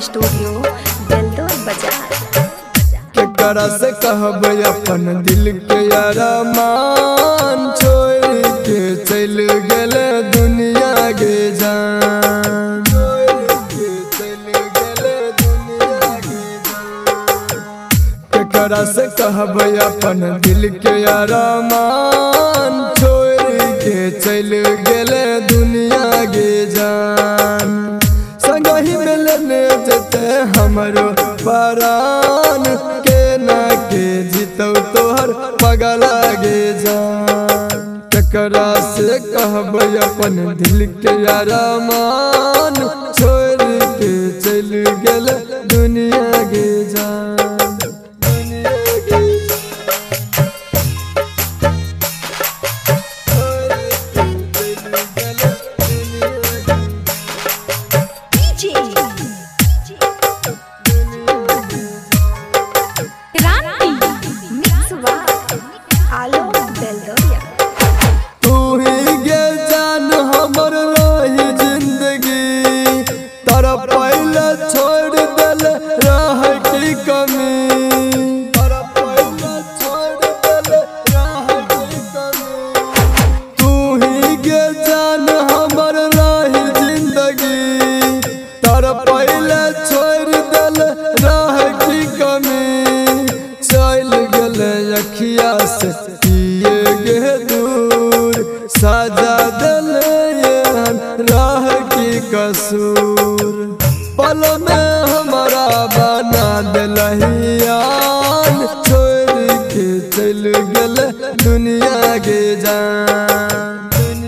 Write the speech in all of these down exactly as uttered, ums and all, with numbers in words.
Studio Beldaur बाजार। केकरा से कहब अपन दिल के अरमान, छोड़ के चल गेले दुनिया के जान, छोड़ के चल गेले दुनिया के जान। केकरा से कहब अपन दिल के अरमान, छोड़ के चल गेले दुनिया के जान। संगही में लेने जते हमरो परान, के ना के जीतौ तोहर पगला गे जान। केकरा से कहब अपन दिल के अरमान, छोड़ के चल गेले दुनिया के जान। तू ही गे जान हमर रही जिंदगी, तारा पहले छोड़ दिल रह की कमी, तारा पहले छोड़ दिल रह की कमी। तू ही गे जान हमर रही जिंदगी, तारा पहले छोड़ दिल रह की कमी। चल गले अखिया से पिए गे दूर, सजा दिल राह की कसूर। पल में हमारा बना दिलहियान, छोड़ के चल गले दुनिया के जान।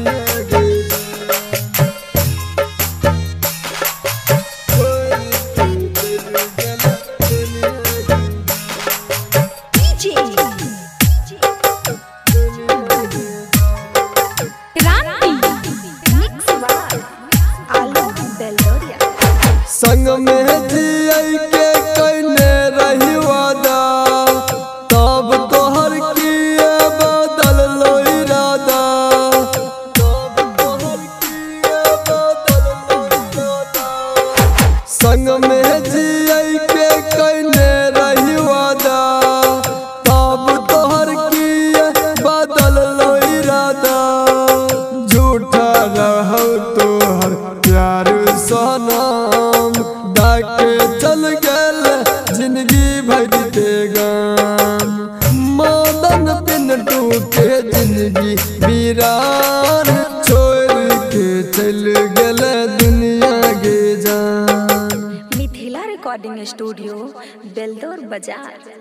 संग में जियै के कइने रही वादा, तब तोहर किए बदल लो इरादा, तब तोहर किए बदल लो इरादा। संग में जियै के कइने रही वादा, तब तोहर किए बदल लो इरादा। झूठा रहौ तोहर प्यार सनम, डाके चल गेल जिंदगी भर के गाम। मदन पिंटू के जिंदगी वीरान, छोड़ के चल गेले दुनिया के जान। मिथिला रिकॉर्डिंग स्टूडियो बेलदौर बाजार।